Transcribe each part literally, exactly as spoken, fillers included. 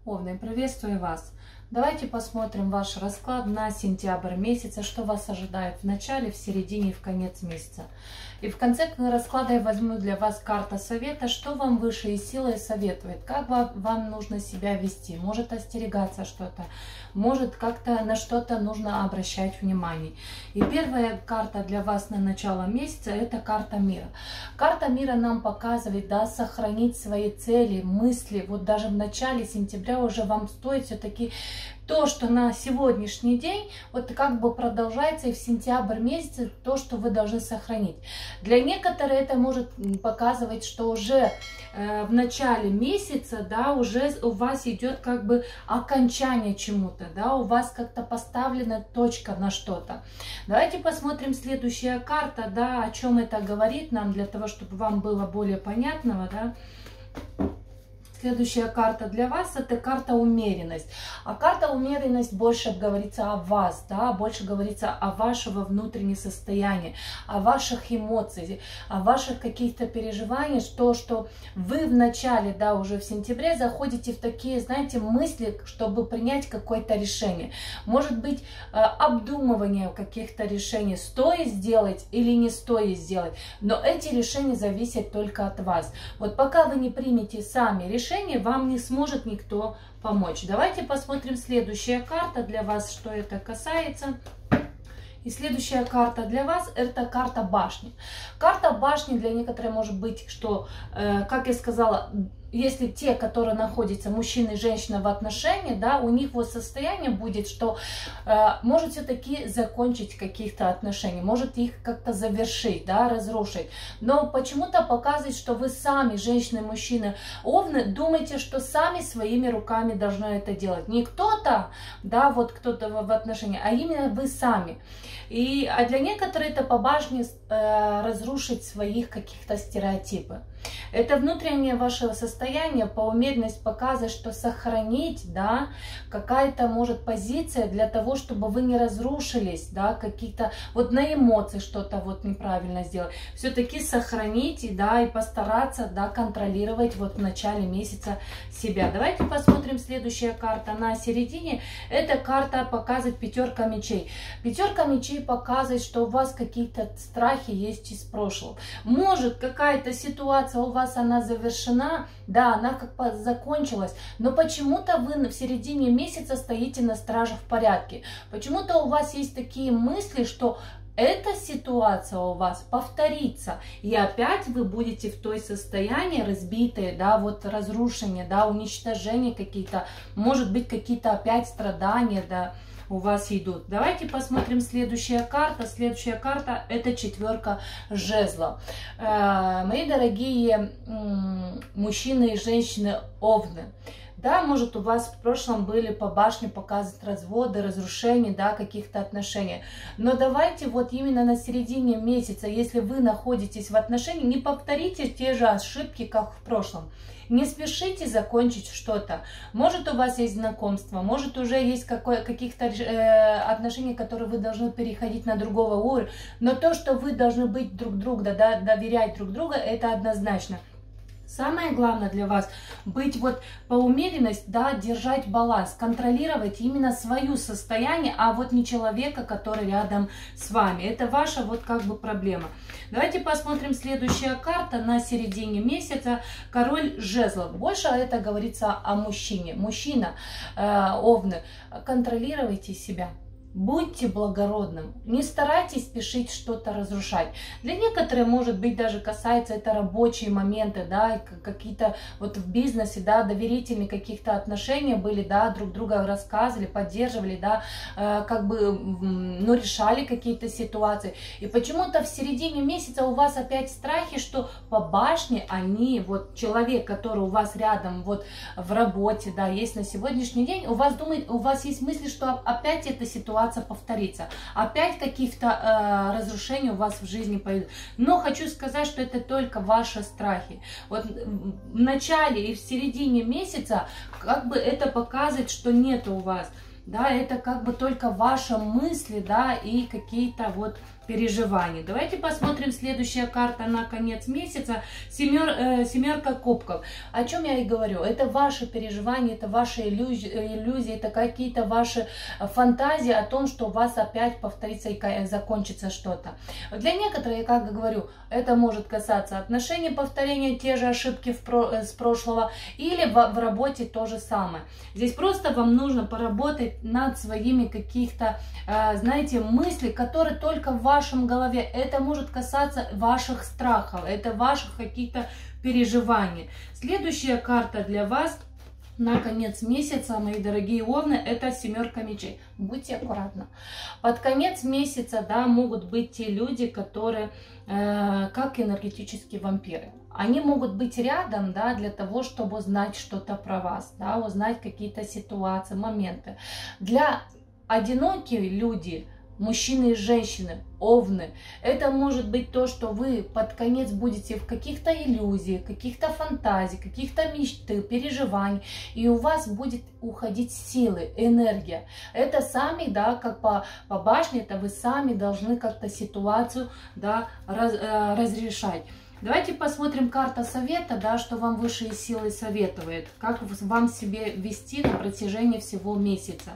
Овны, приветствую вас! Давайте посмотрим ваш расклад на сентябрь месяца, что вас ожидает в начале, в середине и в конец месяца. И в конце расклада я возьму для вас карта совета, что вам высшие силы советуют, как вам нужно себя вести, может остерегаться что-то, может как-то на что-то нужно обращать внимание. И первая карта для вас на начало месяца — это карта мира. Карта мира нам показывает, да, сохранить свои цели, мысли. Вот даже в начале сентября уже вам стоит все-таки то, что на сегодняшний день вот как бы продолжается и в сентябрь месяце, то, что вы должны сохранить. Для некоторых это может показывать, что уже э, в начале месяца, да, уже у вас идет как бы окончание чему-то, да, у вас как-то поставлена точка на что-то. Давайте посмотрим следующая карта, да, о чем это говорит нам, для того, чтобы вам было более понятного, да. Следующая карта для вас — это карта умеренность. А карта умеренность больше говорится о вас, да, больше говорится о вашего внутреннем состоянии, о ваших эмоциях, о ваших каких-то переживаниях, то, что вы в начале, да, уже в сентябре заходите в такие, знаете, мысли, чтобы принять какое-то решение. Может быть, обдумывание каких-то решений, стоит сделать или не стоит сделать, но эти решения зависят только от вас. Вот пока вы не примете сами решение, вам не сможет никто помочь. Давайте посмотрим следующая карта для вас, что это касается. И следующая карта для вас — это карта башни. Карта башни для некоторых может быть, что, э, как я сказала, если те, которые находятся, мужчина и женщина, в отношении, да, у них вот состояние будет, что э, может все-таки закончить каких-то отношений, может их как-то завершить, да, разрушить. Но почему-то показывает, что вы сами, женщины, мужчины, овны, думаете, что сами своими руками должны это делать. Не кто-то, да, вот кто-то в отношении, а именно вы сами. И, а для некоторых это по башне э, разрушить своих каких-то стереотипов. Это внутреннее ваше состояние по умеренности показывает, что сохранить, да, какая-то может позиция для того, чтобы вы не разрушились, да, какие-то вот на эмоции что-то вот неправильно сделать. Все-таки сохранить, да, и постараться, да, контролировать вот в начале месяца себя. Давайте посмотрим следующая карта на середине. Эта карта показывает пятерка мечей. Пятерка мечей показывает, что у вас какие-то страхи есть из прошлого. Может какая-то ситуация у вас она завершена, да, она как бы закончилась, но почему-то вы в середине месяца стоите на страже в порядке. Почему-то у вас есть такие мысли, что эта ситуация у вас повторится, и опять вы будете в той состоянии разбитые, да, вот разрушения, да, уничтожения какие-то, может быть, какие-то опять страдания, да, у вас идут. Давайте посмотрим следующая карта. Следующая карта — это четверка жезлов. Э, мои дорогие мужчины и женщины овны, да, может, у вас в прошлом были по башне показывать разводы, разрушения, да, каких-то отношений. Но давайте вот именно на середине месяца, если вы находитесь в отношениях, не повторите те же ошибки, как в прошлом. Не спешите закончить что-то. Может, у вас есть знакомство, может, уже есть каких-то э, отношения, которые вы должны переходить на другого уровня. Но то, что вы должны быть друг другу, да, доверять друг другу, это однозначно. Самое главное для вас быть вот по умеренности, да, держать баланс, контролировать именно свое состояние, а вот не человека, который рядом с вами. Это ваша вот как бы проблема. Давайте посмотрим следующая карта на середине месяца. Король жезлов. Больше это говорится о мужчине. Мужчина, э, овны, контролируйте себя. Будьте благородным, не старайтесь спешить что-то разрушать. Для некоторых, может быть, даже касается это рабочие моменты, да, какие-то вот в бизнесе, да, доверительные каких-то отношения были, да, друг друга рассказывали, поддерживали, да, э, как бы, ну, решали какие-то ситуации. И почему-то в середине месяца у вас опять страхи, что по башне они, вот человек, который у вас рядом, вот в работе, да, есть на сегодняшний день, у вас думает, у вас есть мысли, что опять эта ситуация повторится, опять каких-то э, разрушений у вас в жизни пойдут. Но хочу сказать, что это только ваши страхи. Вот в начале и в середине месяца как бы это показывает, что нет у вас, да, это как бы только ваши мысли, да, и какие-то вот переживаний. Давайте посмотрим следующая карта на конец месяца. Семер, э, семерка кубков. О чем я и говорю. Это ваши переживания, это ваши иллюзии, иллюзии это какие-то ваши фантазии о том, что у вас опять повторится и закончится что-то. Для некоторых, как я говорю, это может касаться отношений, повторения, те же ошибки в про, с прошлого, или в, в работе то же самое. Здесь просто вам нужно поработать над своими каких-то, э, знаете, мыслей, которые только в вашем голове. Это может касаться ваших страхов, это ваших каких-то переживаний. Следующая карта для вас на конец месяца, мои дорогие овны, это семерка мечей. Будьте аккуратны. Под конец месяца, да, могут быть те люди, которые э, как энергетические вампиры. Они могут быть рядом, да, для того, чтобы узнать что-то про вас, да, узнать какие-то ситуации, моменты. Для одиноких людей, мужчины и женщины, овны, это может быть то, что вы под конец будете в каких-то иллюзиях, каких-то фантазий, каких-то мечты, переживаний, и у вас будет уходить силы, энергия. Это сами, да, как по, по башне, это вы сами должны как-то ситуацию, да, раз, э, разрешать. Давайте посмотрим карта совета, да, что вам высшие силы советует, как вам себе вести на протяжении всего месяца.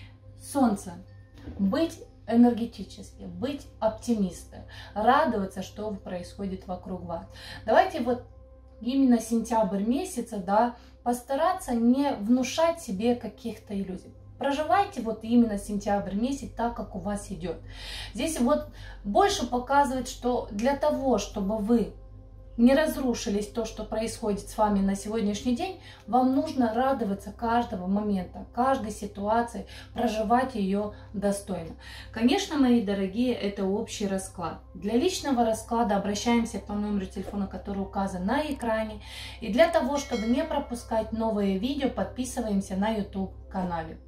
Солнце. Быть энергетически, быть оптимистом, радоваться, что происходит вокруг вас. Давайте вот именно сентябрь месяца, да, постараться не внушать себе каких-то иллюзий. Проживайте вот именно сентябрь месяц так, как у вас идет. Здесь вот больше показывает, что для того, чтобы вы не разрушились то, что происходит с вами на сегодняшний день, вам нужно радоваться каждого момента, каждой ситуации, проживать ее достойно. Конечно, мои дорогие, это общий расклад. Для личного расклада обращаемся по номеру телефона, который указан на экране. И для того, чтобы не пропускать новые видео, подписываемся на YouTube канале.